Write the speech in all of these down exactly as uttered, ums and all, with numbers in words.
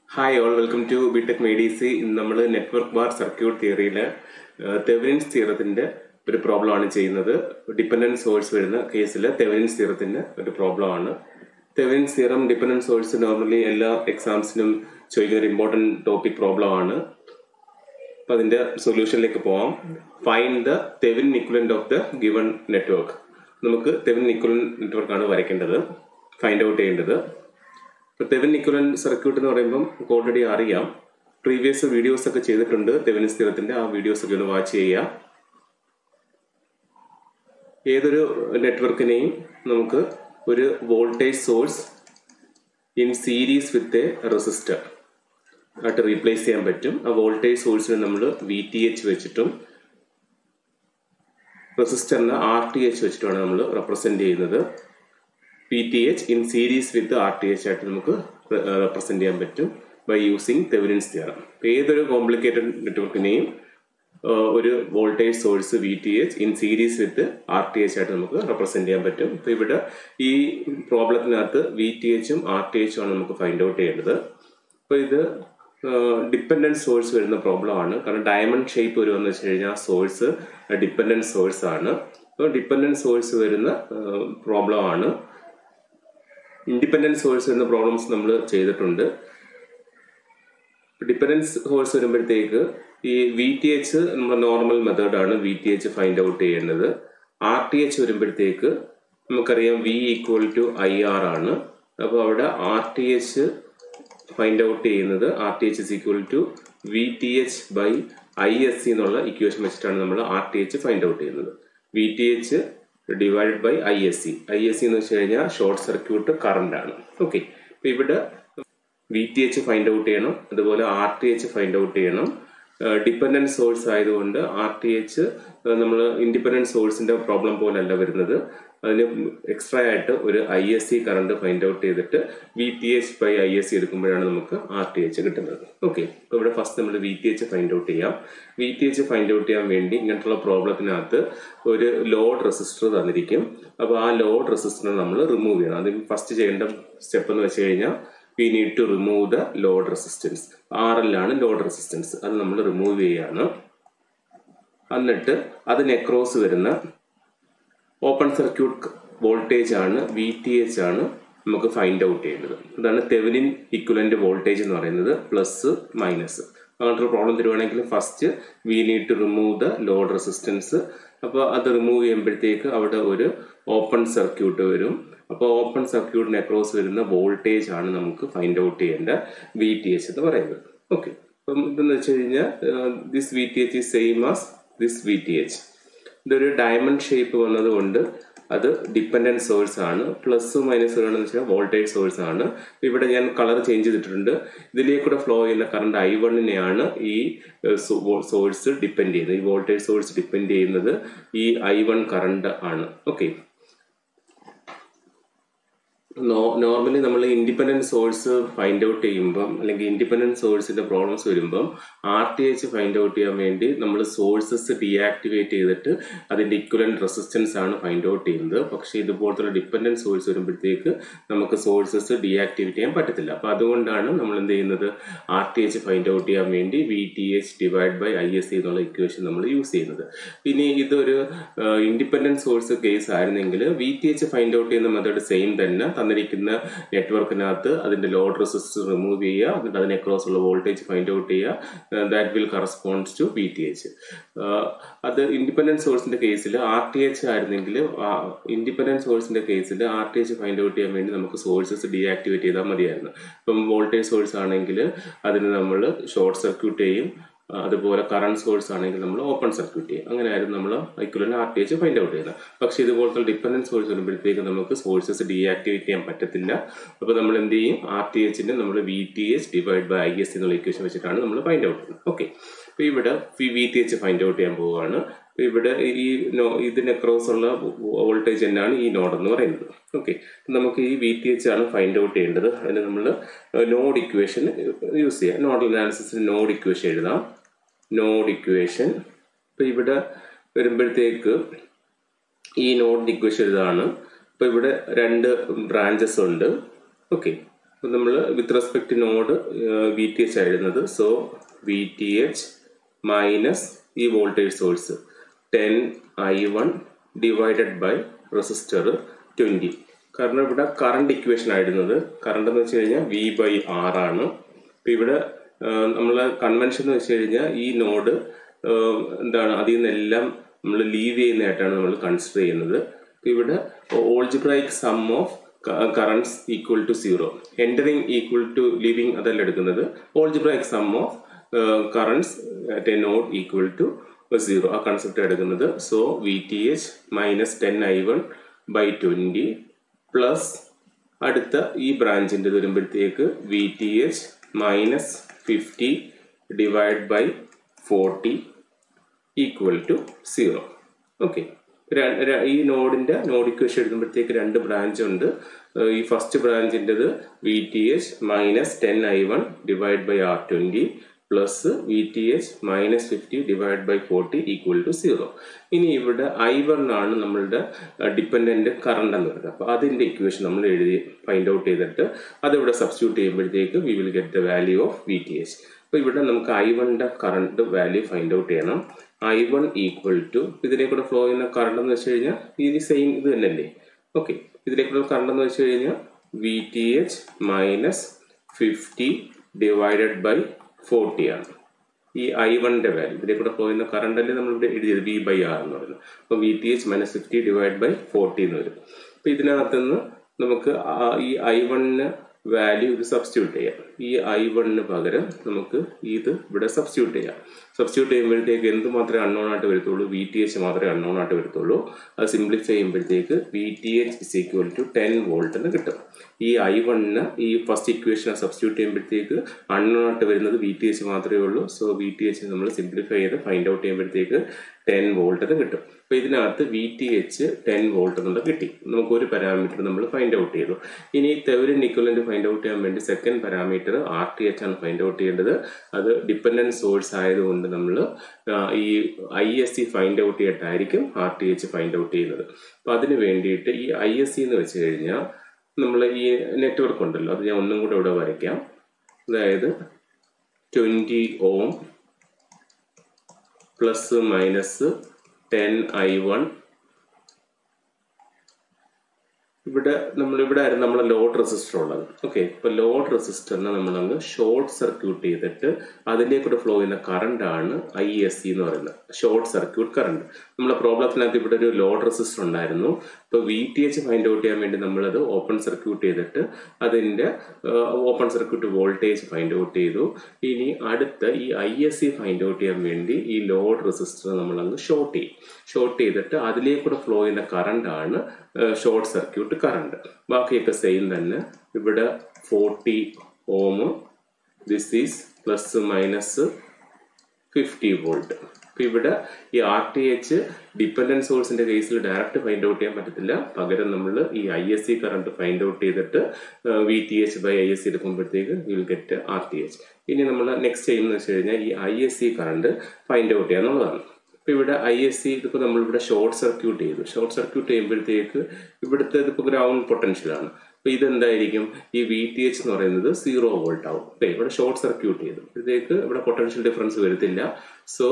Hi all, welcome to B Tech Medisi. In the network bar circuit theory, Thevenin's theorem is a problem. Dependent source case Thevenin's theorem is a problem. Thevenin's theorem dependent source normally all exams an important topic problem. The solution like find the Thevenin equivalent of the given network. We Thevenin equivalent network find out. Thevenin equivalent circuit is already അറിയാം. Previous videos ഒക്കെ ചെയ്തിട്ടുണ്ട് Thevenin's theoremത്തിന്റെ ആ videos ഒക്കെ ഒന്ന് watch ചെയ്യുക. ഏതൊരു നെറ്റ്വർക്കിനെയും നമുക്ക് ഒരു voltage source in series with a resistor ആയിട്ട് റീപ്ലേസ് ചെയ്യാൻ പറ്റും. ആ വോൾട്ടേജ് സോഴ്സിനെ നമ്മൾ V T H വെച്ചിട്ടും റെസിസ്റ്ററിനെ R T H വെച്ചിട്ടാണ് നമ്മൾ റെപ്രസെന്റ് ചെയ്യുന്നത്. V T H in series with the R T H ആയിട്ട് നമുക്ക് റെപ്രസെന്റ് ചെയ്യാൻ പറ്റും by using Thevenin's theorem. ഏതൊരു കോംപ്ലിക്കേറ്റഡ് നെറ്റ്വർക്കിനെയും ഒരു voltage source V T H in series with R T H ആയിട്ട് നമുക്ക് റെപ്രസെന്റ് ചെയ്യാൻ പറ്റും. അപ്പോൾ ഇവിടെ ഈ പ്രോബ്ലത്തിനകത്ത് V T H ഉം R T H ഉം ആണ് നമുക്ക് ഫൈൻഡ് ഔട്ട് ചെയ്യേണ്ടത്. അപ്പോൾ ഇത് ഡിപ്പെൻഡൻറ്റ് സോഴ്സ് വരുന്ന പ്രോബ്ലം ആണ്. കാരണം ഡയമണ്ട് ഷേപ്പ് വരുമെന്ന് വെച്ച് കഴിഞ്ഞാൽ സോഴ്സ് ഡിപ്പെൻഡൻറ്റ് സോഴ്സ് ആണ്. അപ്പോൾ ഡിപ്പെൻഡൻറ്റ് സോഴ്സ് വരുന്ന പ്രോബ്ലം ആണ്. ഇൻഡിപെൻഡൻറ്റ് സോഴ്സ് വരുന്ന പ്രോബ്ലംസ് നമ്മൾ ചെയ്തിട്ടുണ്ട്. ഡിപ്പെൻഡൻസ് സോഴ്സ് വരുമ്പോഴത്തേക്ക് ഈ V T H നമ്മുടെ നോർമൽ മെത്തേഡാണ് V T H find out ചെയ്യേണ്ടത്. R T H വരുമ്പോഴത്തേക്ക് നമുക്കറിയാം V equal to I R ആണ്. അപ്പോൾ അവിടെ R T H find out ചെയ്യുന്നത് R T H is equal to V T H by I S C എന്നുള്ള equation വെച്ചിട്ടാണ് നമ്മൾ R T H find out ചെയ്യുന്നത്. V T H divided by I S C. I S C എന്ന് വെച്ച് കഴിഞ്ഞാൽ short circuit current ആണ്. Okay, അപ്പോൾ ഇവിടെ V T H find out ചെയ്യണം, അതുപോലെ R T H find out ചെയ്യണം. ഡിപ്പെൻഡൻറ്റ് സോഴ്സ് ആയതുകൊണ്ട് R T H നമ്മൾ ഇൻഡിപെൻഡൻറ്റ് സോഴ്സിൻ്റെ പ്രോബ്ലം പോലല്ല വരുന്നത്. അതിന് എക്സ്ട്രാ ആയിട്ട് ഒരു I S C current find out ചെയ്തിട്ട് V T H by I S C എടുക്കുമ്പോഴാണ് നമുക്ക് R T H കിട്ടുന്നത്. ഓക്കെ, അപ്പോൾ ഇവിടെ ഫസ്റ്റ് നമ്മൾ V T H find out ചെയ്യാം. V T H find out ചെയ്യാൻ വേണ്ടി ഇങ്ങനത്തുള്ള പ്രോബ്ലത്തിനകത്ത് ഒരു ലോഡ് റെസിസ്റ്റർ തന്നിരിക്കും. അപ്പോൾ ആ ലോഡ് റെസിസ്റ്ററിനെ നമ്മൾ റിമൂവ് ചെയ്യണം. അത് ഫസ്റ്റ് ചെയ്യേണ്ട സ്റ്റെപ്പ് എന്ന് വെച്ച് കഴിഞ്ഞാൽ we need to remove the load resistance. R L ആണ് ലോഡ് റെസിസ്റ്റൻസ്, അത് നമ്മൾ റിമൂവ് ചെയ്യാണ്. എന്നിട്ട് അതിന് അക്രോസ് വരുന്ന ഓപ്പൺ സർക്യൂട്ട് വോൾട്ടേജ് ആണ് V T H ആണ് നമുക്ക് ഫൈൻഡ് ഔട്ട് ചെയ്യേണ്ടത്. അതാണ് തെവെനിൻ ഇക്വലന്റ് വോൾട്ടേജ് എന്ന് പറയുന്നത്, പ്ലസ് മൈനസ്. അങ്ങനത്തെ ഒരു പ്രോബ്ലം തരുവാണെങ്കിൽ first we need to remove the load resistance. അപ്പോൾ അത് റിമൂവ് ചെയ്യുമ്പോഴത്തേക്ക് അവിടെ ഒരു ഓപ്പൺ സർക്യൂട്ട് വരും. അപ്പോൾ ഓപ്പൺ സർക്യൂട്ടിന് അക്രോസ് വരുന്ന വോൾട്ടേജ് ആണ് നമുക്ക് ഫൈൻഡ് ഔട്ട് ചെയ്യേണ്ട V T H എന്ന് പറയുന്നത്. ഓക്കെ, അപ്പം ഇതെന്ന് വെച്ച് കഴിഞ്ഞാൽ this V T H is same as this V T H. ഇതൊരു ഡയമണ്ട് ഷേപ്പ് വന്നതുകൊണ്ട് അത് ഡിപ്പെൻഡൻറ്റ് സോഴ്സ് ആണ്. പ്ലസ് മൈനസ് വേണമെന്ന് വെച്ചാൽ വോൾട്ടേജ് സോഴ്സ് ആണ്. ഇവിടെ ഞാൻ കളർ ചേഞ്ച് ചെയ്തിട്ടുണ്ട്. ഇതിലേക്കൂടെ ഫ്ലോ ചെയ്യുന്ന കറണ്ട് ഐ വണ്ണിനെയാണ് ഈ സോഴ്സ് ഡിപ്പെൻഡ് ചെയ്യുന്നത്. ഈ വോൾട്ടേജ് സോഴ്സ് ഡിപ്പെൻഡ് ചെയ്യുന്നത് ഈ ഐ വൺ കറണ്ട് ആണ്. ഓക്കെ, നോർമലി നമ്മൾ ഇൻഡിപെൻഡൻറ്റ് സോഴ്സ് ഫൈൻഡ് ഔട്ട് ചെയ്യുമ്പം അല്ലെങ്കിൽ ഇൻഡിപെൻഡൻറ്റ് സോഴ്സിൻ്റെ പ്രോബ്ലംസ് വരുമ്പം R T H find out ചെയ്യാൻ വേണ്ടി നമ്മൾ സോഴ്സസ് ഡീആക്ടിവേറ്റ് ചെയ്തിട്ട് അതിൻ്റെ ഇക്വലൻറ്റ് റെസിസ്റ്റൻസ് ആണ് ഫൈൻഡ് ഔട്ട് ചെയ്യുന്നത്. പക്ഷേ ഇതുപോലത്തെ ഡിപ്പെൻഡൻറ്റ് സോഴ്സ് വരുമ്പോഴത്തേക്ക് നമുക്ക് സോഴ്സസ് ഡീആക്ടിവേറ്റ് ചെയ്യാൻ പറ്റത്തില്ല. അപ്പോൾ അതുകൊണ്ടാണ് നമ്മൾ എന്ത് ചെയ്യുന്നത്, R T H find out ചെയ്യാൻ വേണ്ടി V T H divide by I S C എന്നുള്ള ഇക്വേഷൻ നമ്മൾ യൂസ് ചെയ്യുന്നത്. ഇനി ഇതൊരു ഇൻഡിപെൻഡൻറ്റ് സോഴ്സ് കേസ് ആയിരുന്നെങ്കിൽ V T H find out ചെയ്യുന്ന മെത്തേഡ് സെയിം തന്നെ. തന്നിരിക്കുന്ന നെറ്റ്വർക്കിനകത്ത് അതിന്റെ ലോഡ് റെസിസ്റ്റർ റിമൂവ് ചെയ്യുക, എന്നിട്ട് അതിന് അക്രോസ് ഉള്ള വോൾട്ടേജ് ഫൈൻഡ് ഔട്ട് ചെയ്യുക. That will corresponds to V T H. അത് ഇൻഡിപെൻഡൻറ്റ് സോഴ്സിന്റെ കേസിൽ R T H ആയിരുന്നെങ്കിൽ ഇൻഡിപെൻഡൻറ്റ് സോഴ്സിന്റെ കേസിൽ R T H find out ചെയ്യാൻ വേണ്ടി നമുക്ക് സോഴ്സസ് ഡീആക്ടിവേറ്റ് ചെയ്താൽ മതിയായിരുന്നു. ഇപ്പം വോൾട്ടേജ് സോഴ്സ് ആണെങ്കിൽ അതിന് നമ്മൾ ഷോർട്ട് സർക്യൂട്ട് ചെയ്യും, അതുപോലെ കറണ്ട് സോഴ്സ് ആണെങ്കിൽ നമ്മൾ ഓപ്പൺ സർക്യൂട്ട് ചെയ്യും. അങ്ങനെയായിരുന്നു നമ്മൾ equivalent R T H find out ചെയ്യുന്നത്. പക്ഷേ ഇതുപോലത്തെ ഡിപ്പെൻഡൻറ്റ് സോഴ്സ് വരുമ്പോഴത്തേക്ക് നമുക്ക് സോഴ്സസ് ഡീആക്ടിവേറ്റ് ചെയ്യാൻ പറ്റത്തില്ല. അപ്പോൾ നമ്മൾ എന്ത് ചെയ്യും, R T Hന്റെ നമ്മൾ V T H divide by I S C എന്നുള്ള ഇക്വേഷൻ വെച്ചിട്ടാണ് നമ്മൾ ഫൈൻഡ് ഔട്ട് ചെയ്യുന്നത്. ഓക്കെ, അപ്പോൾ ഇവിടെ V T H find out ചെയ്യാൻ പോവുകയാണ്. ഇവിടെ ഈ ഇതിന് അക്രോസ് ഉള്ള വോൾട്ടേജ് തന്നെയാണ് ഈ നോഡ് എന്ന് പറയുന്നത്. ഓക്കെ, നമുക്ക് ഈ V T H ആണ് ഫൈൻഡ് ഔട്ട് ചെയ്യേണ്ടത്. അതിന് നമ്മൾ നോഡ് ഇക്വേഷൻ യൂസ് ചെയ്യാം. നോഡൽ അനാലിസിസിന് നോഡ് ഇക്വേഷൻ എഴുതാം. നോഡ് ഇക്വേഷൻ ഇപ്പോൾ ഇവിടെ വരുമ്പോഴത്തേക്ക് ഈ നോഡ് ഇക്വേഷൻ ഇതാണ്. ഇപ്പോൾ ഇവിടെ രണ്ട് ബ്രാഞ്ചസ് ഉണ്ട്. ഓക്കെ, അപ്പോൾ നമ്മൾ with respect node V T H എഴുതുന്നത്. So V T H minus ഈ voltage source ten I one divided by resistor twenty. കാരണം ഇവിടെ കറണ്ട് ഇക്വേഷൻ ആയിരുന്നത്, കറണ്ട് എന്ന് വെച്ച് കഴിഞ്ഞാൽ വി ബൈ ആർ ആണ്. അപ്പോൾ ഇവിടെ നമ്മൾ കൺവെൻഷൻ എന്ന് വെച്ച് കഴിഞ്ഞാൽ ഈ നോഡ് എന്താണ് അതിൽ നിന്നെല്ലാം നമ്മൾ ലീവ് ചെയ്യുന്നതായിട്ടാണ് നമ്മൾ കൺസിഡർ ചെയ്യുന്നത്. അപ്പോൾ ഇവിടെ algebraic sum of currents equal to zero, entering equal to leaving അതല്ല എടുക്കുന്നത്. Algebraic sum of currents at a node equal to zero, ആ കൺസെപ്റ്റ് എടുക്കുന്നത്. So V T H minus ten I one by twenty plus അടുത്ത ഈ ബ്രാഞ്ചിൻ്റെ വരുമ്പോഴത്തേക്ക് V T H minus fifty divide by forty equal to zero. Okay, ഈ നോഡിൻ്റെ node equation എഴുതുമ്പോഴത്തേക്ക് രണ്ട് ബ്രാഞ്ച് ഉണ്ട്. ഈ ഫസ്റ്റ് ബ്രാഞ്ചിൻ്റെത് V T H minus ten I one divide by R twenty plus V T H minus fifty divide by forty equal to zero. ഇനി ഇവിടെ I one ആണ് നമ്മളുടെ ഡിപ്പെൻഡൻറ്റ് കറണ്ട് എന്ന് പറയുന്നത്. അപ്പോൾ അതിൻ്റെ ഇക്വേഷൻ നമ്മൾ എഴുതി ഫൈൻഡ് ഔട്ട് ചെയ്തിട്ട് അതിവിടെ സബ്സ്റ്റിറ്റ്യൂട്ട് ചെയ്യുമ്പോഴത്തേക്ക് we will get the value of V T H. അപ്പോൾ ഇവിടെ നമുക്ക് ഐ വണ്ണിൻ്റെ കറണ്ട് വാല്യൂ ഫൈൻഡ് ഔട്ട് ചെയ്യണം. ഐ വൺ ഈക്വൽ ടു ഇതിലേക്കൂടെ ഫ്ലോ ചെയ്യുന്ന കറണ്ട് എന്ന് വെച്ച് കഴിഞ്ഞാൽ ഇത് സെയിം ഇത് തന്നെയല്ലേ. ഓക്കെ, ഇതിലേക്കൂടെ കറണ്ട് എന്ന് വെച്ച് കഴിഞ്ഞാൽ V T H minus fifty divided by forty ആണ് ഈ ഐ വണ്ണിൻ്റെ വാല്യൂ. ഇതിലേക്കൂടെ ഫ്ലോ ചെയ്യുന്ന കറണ്ടല്ലേ നമ്മളിവിടെ എഴുതിയത് വി ബൈ ആർ എന്ന് പറയുന്നത്. അപ്പോൾ V T H minus fifty divide by forty എന്ന് വരും. അപ്പോൾ ഇതിനകത്തുനിന്ന് നമുക്ക് ഈ ഐ വണ്ണിന് വാല്യൂ ഇത് സബ്സ്റ്റിറ്റ്യൂട്ട് ചെയ്യാം. ഈ ഐ വണ്ണിന് പകരം നമുക്ക് ഇത് ഇവിടെ സബ്സ്റ്റിറ്റ്യൂട്ട് ചെയ്യാം. സബ്സ്റ്റിറ്റ്യൂട്ട് ചെയ്യുമ്പോഴത്തേക്ക് എന്ത് മാത്രമേ അൺനോൺ ആയിട്ട് വരത്തുള്ളൂ? വി ടി എച്ച് മാത്രമേ അൺനോൺ ആയിട്ട് വരത്തുള്ളൂ. അത് സിംപ്ലിഫൈ ചെയ്യുമ്പോഴത്തേക്ക് V T H is equal to ten volt എന്ന് കിട്ടും. ഈ ഐ വണ്ണിന് ഈ ഫസ്റ്റ് ഇക്വേഷനെ സബ്സ്റ്റിറ്റ്യൂട്ട് ചെയ്യുമ്പോഴത്തേക്ക് അൺനോൺ ആയിട്ട് വരുന്നത് വി ടി എച്ച് മാത്രമേ ഉള്ളൂ. സോ വി ടി എച്ച് നമ്മൾ സിംപ്ലിഫൈ ചെയ്ത് ഫൈൻഡ് ഔട്ട് ചെയ്യുമ്പോഴത്തേക്ക് ടെൻ വോൾട്ട് എന്ന് കിട്ടും. അപ്പോൾ ഇതിനകത്ത് V T H ten volt എന്നുള്ളത് കിട്ടി. നമുക്ക് ഒരു പാരാമീറ്റർ നമ്മൾ ഫൈൻഡ് ഔട്ട് ചെയ്തു. ഇനി തെവരിൻ ഇക്വലന്റ് ഫൈൻഡ് ഔട്ട് ചെയ്യാൻ വേണ്ടി second parameter R T H ആണ് ഫൈൻഡ് ഔട്ട് ചെയ്യേണ്ടത്. അത് ഡിപ്പെൻഡൻറ്റ് സോഴ്സ് ആയതുകൊണ്ട് നമ്മൾ ഈ I S C find out ചെയ്തിട്ടായിരിക്കും R T H find out ചെയ്യുന്നത്. അപ്പോൾ അതിന് വേണ്ടിയിട്ട് ഈ ഐ എസ് സി എന്ന് വെച്ച് കഴിഞ്ഞാൽ നമ്മൾ ഈ നെറ്റ്വർക്ക് ഉണ്ടല്ലോ, അത് ഞാൻ ഒന്നും കൂടെ ഇവിടെ വരയ്ക്കാം. അതായത് twenty ohm plus minus ten I one. ഇവിടെ നമ്മളിവിടെ ആയിരുന്നു നമ്മളെ ലോഡ് റെസിസ്റ്റർ ഉള്ളത്. ഓക്കെ, ഇപ്പോൾ ലോഡ് റെസിസ്റ്ററിനെ നമ്മളങ്ങ് ഷോർട്ട് സർക്യൂട്ട് ചെയ്തിട്ട് അതിലേക്കൂടെ ഫ്ലോ ചെയ്യുന്ന കറണ്ട് ആണ് ഐ എസ് സി എന്ന് പറയുന്നത്, ഷോർട്ട് സർക്യൂട്ട് കറണ്ട്. നമ്മളെ പ്രോബ്ലത്തിനകത്ത് ഇവിടെ ഒരു ലോഡ് റെസിസ്റ്റർ ഉണ്ടായിരുന്നു. ഇപ്പോൾ V T H find out ചെയ്യാൻ വേണ്ടി നമ്മളത് ഓപ്പൺ സർക്യൂട്ട് ചെയ്തിട്ട് അതിൻ്റെ open circuit voltage find out ചെയ്തു. ഇനി അടുത്ത ഈ I S C find out ചെയ്യാൻ വേണ്ടി ഈ ലോഡ് റെസിസ്റ്റർ നമ്മളങ്ങ് ഷോർട്ട് ചെയ്യും. ഷോർട്ട് ചെയ്തിട്ട് അതിലേക്കൂടെ ഫ്ലോ ചെയ്യുന്ന കറണ്ട് ആണ് ഷോർട്ട് സർക്യൂട്ട് കറണ്ട്. ബാക്കിയൊക്കെ സെയിം തന്നെ. ഇവിടെ forty ohm, this is plus minus fifty volt. അപ്പോൾ ഇവിടെ ഈ R T H dependent source കേസിൽ ഡയറക്റ്റ് ഫൈൻഡ് ഔട്ട് ചെയ്യാൻ പറ്റത്തില്ല. പകരം നമ്മൾ ഈ I S C current find out ചെയ്തിട്ട് V T H by I S C എടുക്കുമ്പോഴത്തേക്ക് will get R T H. ഇനി നമ്മൾ നെക്സ്റ്റ് ചെയ്യുന്നത് വെച്ച് കഴിഞ്ഞാൽ ഈ I S C current find out ചെയ്യുക എന്നുള്ളതാണ്. ഇപ്പോൾ ഇവിടെ ഐ എസ് സി ഇതിപ്പോൾ നമ്മളിവിടെ ഷോർട്ട് സർക്യൂട്ട് ചെയ്തു. ഷോർട്ട് സർക്യൂട്ട് ചെയ്യുമ്പോഴത്തേക്ക് ഇവിടുത്തെ ഇതിപ്പോൾ ഗ്രൗണ്ട് പൊട്ടൻഷ്യലാണ്. അപ്പോൾ ഇതെന്തായിരിക്കും? ഈ വി ടി എച്ച് എന്ന് പറയുന്നത് സീറോ വോൾട്ട് ആവും. അല്ലേ, ഇവിടെ ഷോർട്ട് സർക്യൂട്ട് ചെയ്തു ഇപ്പോഴത്തേക്ക് ഇവിടെ പൊട്ടൻഷ്യൽ ഡിഫറൻസ് വരത്തില്ല. So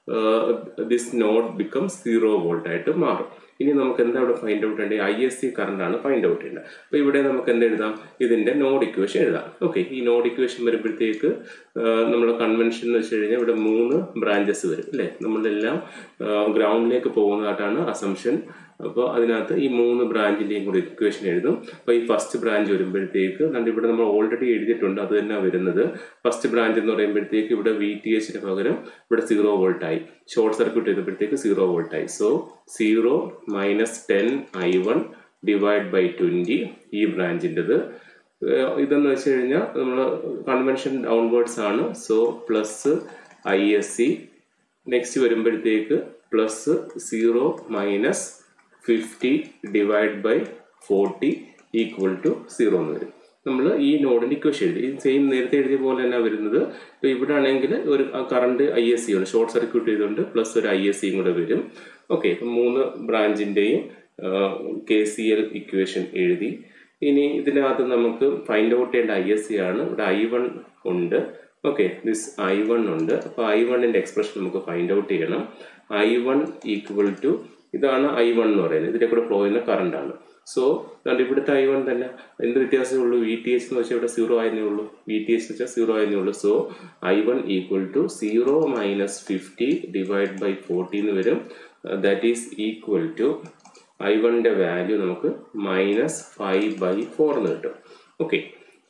this node become zero volt ആയിട്ട് മാറും. ഇനി നമുക്ക് എന്താ ഇവിടെ ഫൈൻഡ് ഔട്ട് ചെയ്യേണ്ടത്? ഐ എസ് സി കറണ്ട് ആണ് ഫൈൻഡ് ഔട്ട് ചെയ്യേണ്ടത്. അപ്പോൾ ഇവിടെ നമുക്ക് എന്ത് എഴുതാം? ഇതിൻ്റെ നോഡ് ഇക്വേഷൻ എഴുതാം. ഓക്കെ, ഈ നോഡ് ഇക്വേഷൻ വരുമ്പോഴത്തേക്ക് നമ്മുടെ കൺവെൻഷൻ എന്ന് വെച്ച് കഴിഞ്ഞാൽ ഇവിടെ മൂന്ന് ബ്രാഞ്ചസ് വരും അല്ലേ. നമ്മളെല്ലാം ഗ്രൗണ്ടിലേക്ക് പോകുന്നതായിട്ടാണ് അസംഷൻ. അപ്പോൾ അതിനകത്ത് ഈ മൂന്ന് ബ്രാഞ്ചിൻ്റെയും കൂടി ഇക്വേഷൻ എഴുതും. അപ്പോൾ ഈ ഫസ്റ്റ് ബ്രാഞ്ച് വരുമ്പോഴത്തേക്ക് കണ്ട് ഇവിടെ നമ്മൾ ഓൾറെഡി എഴുതിയിട്ടുണ്ട്, അത് തന്നെ വരുന്നത്. ഫസ്റ്റ് ബ്രാഞ്ച് എന്ന് പറയുമ്പോഴത്തേക്ക് ഇവിടെ വി ടി എച്ചിന് പകരം ഇവിടെ സീറോ വോൾട്ടായി. ഷോർട്ട് സർക്യൂട്ട് ചെയ്തപ്പോഴത്തേക്ക് സീറോ വോൾട്ടായി. So zero minus ten I one divide by twenty ഈ ബ്രാഞ്ചിൻ്റെത്. ഇതെന്ന് വെച്ച് കഴിഞ്ഞാൽ നമ്മൾ കൺവെൻഷൻ ഡൗൺവേർഡ്സ് ആണ്. So plus I S C next വരുമ്പോഴത്തേക്ക് plus zero minus fifty divide by forty equal to zero എന്ന് വരും. നമ്മൾ ഈ നോഡിൻ്റെ ഇക്വേഷൻ എഴുതി ഈ സെയിം നേരത്തെ എഴുതിയ പോലെ തന്നെ വരുന്നത്. ഇപ്പോൾ ഇവിടെ ആണെങ്കിൽ ഒരു കറണ്ട് ഐ എസ് സി ആണ്, ഷോർട്ട് സർക്യൂട്ട് ചെയ്തുകൊണ്ട് പ്ലസ് ഒരു ഐ എസ് സിയും കൂടെ വരും. ഓക്കെ, ഇപ്പം മൂന്ന് ബ്രാഞ്ചിൻ്റെയും കെ സി എൽ ഇക്വേഷൻ എഴുതി. ഇനി ഇതിനകത്ത് നമുക്ക് ഫൈൻഡ് ഔട്ട് ചെയ്യേണ്ട ഐ എസ് സി ആണ്. ഇവിടെ ഐ വൺ ഉണ്ട്. ഓക്കെ, ദിസ് ഐ വൺ ഉണ്ട്. അപ്പോൾ ഐ വണ്ണിൻ്റെ എക്സ്പ്രഷൻ നമുക്ക് ഫൈൻഡ് ഔട്ട് ചെയ്യണം. ഐ വൺ ഈക്വൽ ടു, ഇതാണ് ഐ വൺ എന്ന് പറയുന്നത്, ഇതിൻ്റെ കൂടെ ഫ്ലോ ചെയ്യുന്ന കറണ്ട് ആണ്. സോ അതുകൊണ്ട് ഇവിടുത്തെ ഐ വൺ തന്നെ എന്ത് വ്യത്യാസമേ ഉള്ളൂ, വി ടി എച്ച് എന്ന് വെച്ചാൽ ഇവിടെ സീറോ ആയിരുന്നേ ഉള്ളൂ, വി ടി എച്ച് എന്ന് വെച്ചാൽ സീറോ ആയിരുന്നേ ഉള്ളൂ. So I one equal to zero minus fifty divide by forty എന്ന് വരും. That is equal to I വണ്ണിൻ്റെ വാല്യൂ നമുക്ക് മൈനസ് ഫൈവ് ബൈ ഫോർ എന്ന് കിട്ടും. ഓക്കെ,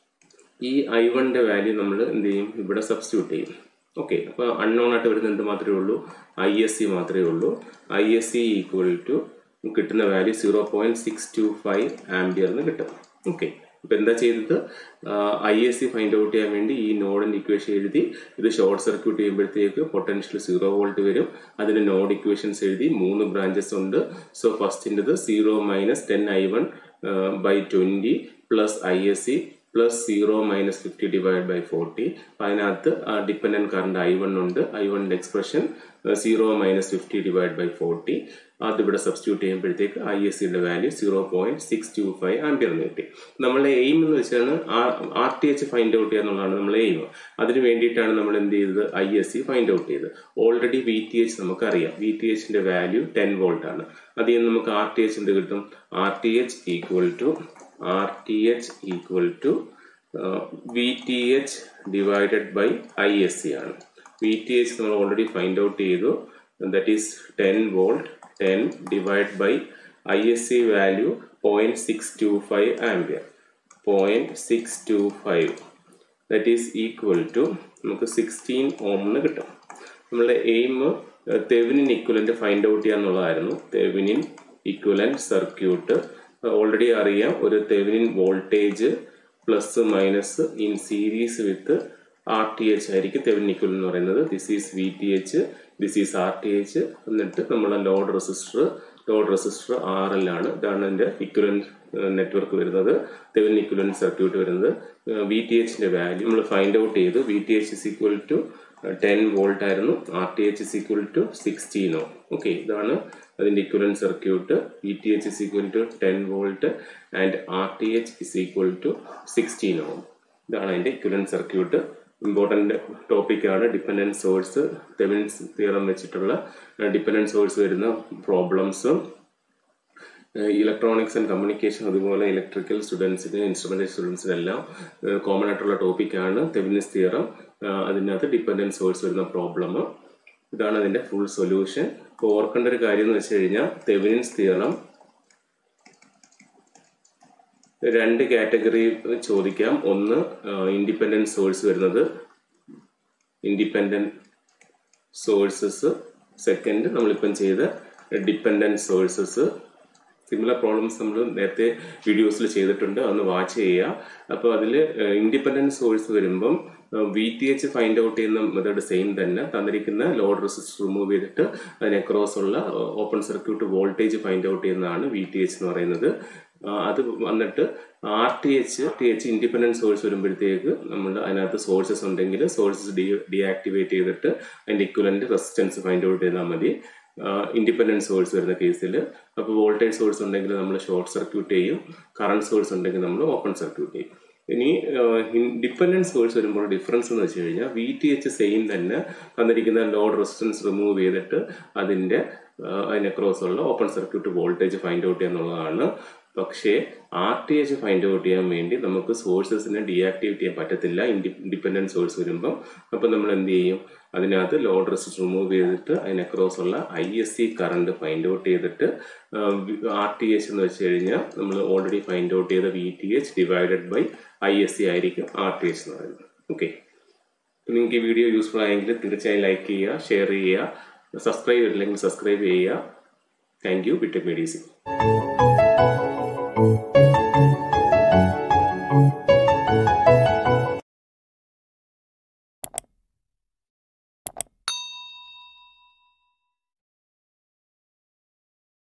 ഈ ഐ വണ്ണിൻ്റെ വാല്യൂ നമ്മൾ എന്ത് ചെയ്യും, ഇവിടെ സബ്സ്റ്റിറ്റ്യൂട്ട് ചെയ്യും. ഓക്കെ, അപ്പോൾ അൺനോൺ ആയിട്ട് വരുന്നത് എന്ത് മാത്രമേ ഉള്ളൂ, ഐ എസ് സി മാത്രമേ ഉള്ളൂ. I S C equal to കിട്ടുന്ന value zero point six two five ampere എന്ന് കിട്ടും. ഓക്കെ, അപ്പോൾ എന്താ ചെയ്തത്, I S C find out ചെയ്യാൻ വേണ്ടി ഈ നോഡിൻ്റെ ഇക്വേഷൻ എഴുതി, ഇത് ഷോർട്ട് സർക്യൂട്ട് ചെയ്യുമ്പോഴത്തേക്ക് പൊട്ടൻഷ്യൽ സീറോ വോൾട്ട് വരും. അതിന് നോഡ് ഇക്വേഷൻസ് എഴുതി, മൂന്ന് ബ്രാഞ്ചസ് ഉണ്ട്. സോ ഫസ്റ്റിൻ്റെത് zero minus ten I one by twenty plus I S C plus zero minus fifty divide by forty. അതിനകത്ത് ഡിപ്പെൻഡൻറ്റ് കറണ്ട് ഐ വൺ ഉണ്ട്. I വണ്ണിൻ്റെ expression zero minus fifty divide by forty. അതിവിടെ substitute ചെയ്യുമ്പോഴത്തേക്ക് I S സിയുടെ value zero point six two five ampere എന്ന് കിട്ടി. നമ്മളുടെ aim എന്ന് വെച്ചാൽ R T H find out ചെയ്യുക എന്നുള്ളതാണ് നമ്മളെ എയിം. അതിന് വേണ്ടിയിട്ടാണ് നമ്മൾ എന്ത് ചെയ്തത്, I S C find out ചെയ്തത്. ഓൾറെഡി വി ടി എച്ച് നമുക്കറിയാം, വി ടി എച്ചിൻ്റെ വാല്യൂ ടെൻ വോൾട്ട് ആണ്. അതിൽ നിന്ന് നമുക്ക് ആർ ടി എച്ച് എന്ത് കിട്ടും, R T H equal to R T H equal to V T H divided by I S C ആണ്. വി ടി എച്ച് നമ്മൾ ഓൾറെഡി ഫൈൻഡ് ഔട്ട് ചെയ്തു, that is ten volt. Ten divide by I S C value point six two five ampere, point six two five that is equal to നമുക്ക് sixteen ohm എന്ന് കിട്ടും. നമ്മളുടെ aim Thevenin equivalent find out ചെയ്യുക എന്നുള്ളതായിരുന്നു. Thevenin equivalent circuit already അറിയാം, ഒരു Thevenin voltage plus minus in series with R T H ആയിരിക്കും Thevenin equivalent എന്ന് പറയുന്നത്. This is V T H, this is R T H. എന്നിട്ട് നമ്മളെ load resistor, load resistor R L ആണ്. ഇതാണ് എൻ്റെ ഇക്വലന്റ് നെറ്റ്വർക്ക് വരുന്നത്, തെവനിൻ ഇക്വലന്റ് സർക്യൂട്ട് വരുന്നത്. വി ടി എച്ചിൻ്റെ വാല്യൂ നമ്മൾ ഫൈൻഡ് ഔട്ട് ചെയ്തു. V T H is equal to ten volt ആയിരുന്നു, R T H is equal to sixteen Om. Okay, ഇതാണ് അതിൻ്റെ equivalent circuit. V T H is equal to ten volt and R T H is equal to sixteen ohm. ഇതാണ് അതിൻ്റെ equivalent circuit. Important ടോപ്പിക്കാണ് dependent source, Thevenin's theorem വെച്ചിട്ടുള്ള dependent source വരുന്ന പ്രോബ്ലംസും. Electronics and communication അതുപോലെ electrical സ്റ്റുഡൻസിന്, instrumentation സ്റ്റുഡൻസിനെല്ലാം common ആയിട്ടുള്ള ടോപ്പിക്കാണ് തെവനിൻസ് തിയറം. അതിനകത്ത് ഡിപ്പെൻഡൻറ്റ് സോഴ്സ് വരുന്ന പ്രോബ്ലം. ഇതാണ് അതിൻ്റെ ഫുൾ സൊല്യൂഷൻ. ഇപ്പോൾ ഓർക്കേണ്ട ഒരു കാര്യം എന്ന് വെച്ച് കഴിഞ്ഞാൽ തെവനിൻസ് തിയറം രണ്ട് കാറ്റഗറി ചോദിക്കാം. ഒന്ന് ഇൻഡിപെൻഡൻറ്റ് സോഴ്സ് വരുന്നത്, ഇൻഡിപെൻഡൻറ്റ് സോഴ്സസ്. സെക്കൻഡ് നമ്മളിപ്പം ചെയ്ത ഡിപ്പെൻഡൻറ്റ് സോഴ്സസ്. സിമിലർ പ്രോബ്ലംസ് നമ്മൾ നേരത്തെ വീഡിയോസിൽ ചെയ്തിട്ടുണ്ട്, അതൊന്ന് വാച്ച് ചെയ്യുക. അപ്പോൾ അതിൽ ഇൻഡിപെൻഡൻറ്റ് സോഴ്സ് വരുമ്പം V T H find out ചെയ്യുന്ന മെത്തേഡ് സെയിം തന്നെ. തന്നിരിക്കുന്ന ലോഡ് റെസിസ്റ്റർ റിമൂവ് ചെയ്തിട്ട് അതിന് അക്രോസ് ഉള്ള open circuit voltage find out ചെയ്യുന്നതാണ് വി ടി എച്ച് എന്ന് പറയുന്നത്. അത് വന്നിട്ട് R T H T H independent source വരുമ്പോഴത്തേക്ക് നമ്മൾ അതിനകത്ത് സോഴ്സസ് ഉണ്ടെങ്കിൽ സോഴ്സസ് ഡി ഡീആക്ടിവേറ്റ് ചെയ്തിട്ട് അതിൻ്റെ ഇക്വലന്റ് റെസിസ്റ്റൻസ് ഫൈൻഡ് ഔട്ട് ചെയ്താൽ മതി. ഇൻഡിപെൻഡൻറ്റ് സോഴ്സ് വരുന്ന കേസിൽ അപ്പോൾ വോൾട്ടേജ് സോഴ്സ് ഉണ്ടെങ്കിൽ നമ്മൾ ഷോർട്ട് സർക്യൂട്ട് ചെയ്യും, കറണ്ട് സോഴ്സ് ഉണ്ടെങ്കിൽ നമ്മൾ ഓപ്പൺ സർക്യൂട്ട് ചെയ്യും. ഇനി ഡിപ്പെൻഡൻറ്റ് സോഴ്സ് വരുമ്പോൾ ഡിഫറൻസ് എന്ന് വെച്ച് കഴിഞ്ഞാൽ വി ടി എച്ച് സെയിം തന്നെ തന്നിരിക്കുന്ന ലോഡ് റെസിസ്റ്റൻസ് റിമൂവ് ചെയ്തിട്ട് അതിൻ്റെ അതിന് ക്രോസ് ഉള്ള open circuit voltage find out ചെയ്യുക എന്നുള്ളതാണ്. പക്ഷേ R T H find out ചെയ്യാൻ വേണ്ടി നമുക്ക് സോഴ്സസിനെ ഡീആക്ടിവേറ്റ് ചെയ്യാൻ പറ്റത്തില്ല ഇൻഡി ഡിപ്പെൻഡൻറ്റ് സോഴ്സ് വരുമ്പം. അപ്പം നമ്മൾ എന്ത് ചെയ്യും, അതിനകത്ത് ലോഡ് റെസിസ്റ്റർ റിമൂവ് ചെയ്തിട്ട് അതിന് അക്രോസ് ഉള്ള I S C current find out ചെയ്തിട്ട് ആർ ടി എച്ച് എന്ന് വെച്ച് കഴിഞ്ഞാൽ നമ്മൾ ഓൾറെഡി ഫൈൻഡ് ഔട്ട് ചെയ്ത V T H divided by I S C ആയിരിക്കും ആർ ടി എച്ച് എന്ന് പറയുന്നത്. ഓക്കെ, നിങ്ങൾക്ക് ഈ വീഡിയോ യൂസ്ഫുൾ ആയെങ്കിൽ തീർച്ചയായും ലൈക്ക് ചെയ്യുക, ഷെയർ ചെയ്യുക, സബ്സ്ക്രൈബ് ചെയ്തില്ലെങ്കിൽ സബ്സ്ക്രൈബ് ചെയ്യുക. Thank you. B Tech medicine.